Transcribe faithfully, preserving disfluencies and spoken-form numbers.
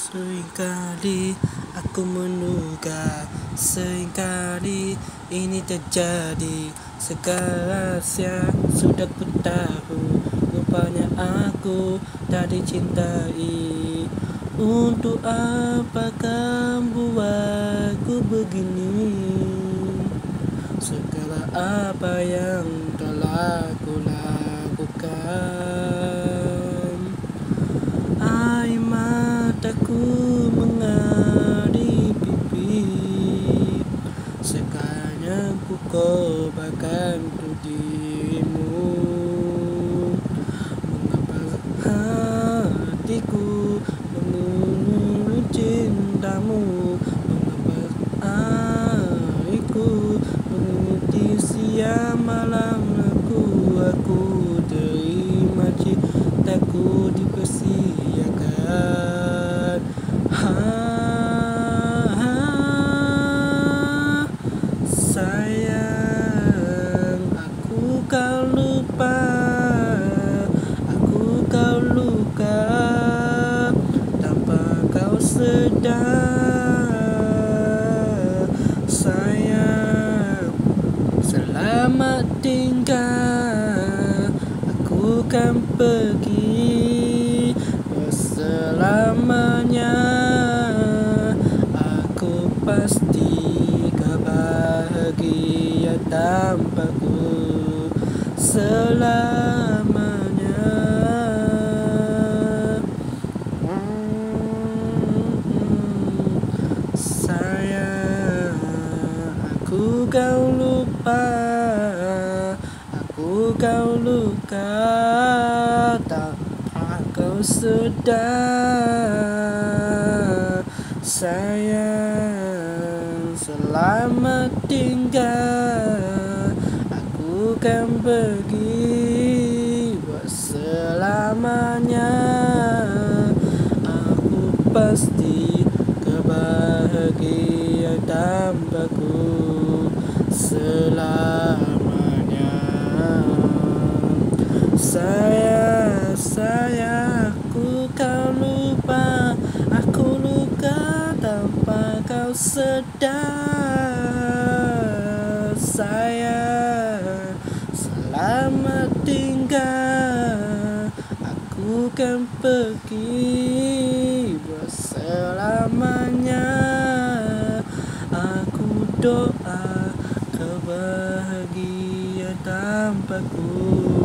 Seringkali aku menduga, seringkali ini terjadi. Segala rahasia sudah ku tahu, rupanya aku tak dicintai. Untuk apa kamu buatku begini? Segala apa yang telah ku lakukan, air mataku mengalir pipi. Sekarang ku kobarkan untuk dirimu. Mengapa hatiku mengeluh cintamu? Mengapa airku mengikuti siang malam aku? Aku terima cintaku dipersiakan. Ha, ha, sayang, aku kau lupa, aku kau luka tanpa kau sedar. Sayang, selamat tinggal, aku kan pergi berselamanya. Aku pasti kau bahagia tanpaku selamanya. Sayang, aku kau lupa, aku kau luka tanpa kau sedar. Sayang, selamat tinggal, aku kan pergi buat selamanya. Aku pasti kebahagiaan tanpaku selamanya. Sayang, sayang, aku kau lupa, aku luka tanpa kau sedar. Sayang, selamat tinggal, aku kan pergi berselamanya. Aku doa kebahagiaan tanpaku.